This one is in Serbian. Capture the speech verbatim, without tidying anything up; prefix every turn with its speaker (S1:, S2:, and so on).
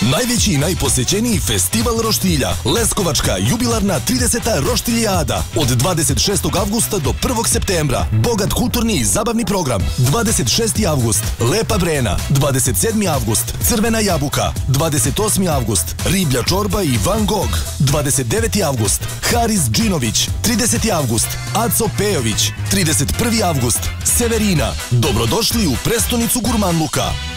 S1: Najveći i najposećeniji festival roštilja. Leskovačka jubilarna trideseta roštiljada. Od dvadeset šestog avgusta do prvog septembra. Bogat kulturni i zabavni program. dvadeset šesti avgust. Lepa Brena. dvadeset sedmi avgust. Crvena jabuka. dvadeset osmi avgust. Riblja čorba i Van Gogh. dvadeset deveti avgust. Haris Džinović. trideseti avgust. Aco Pejović. trideset prvi avgust. Severina. Dobrodošli u prestonicu gurmanluka.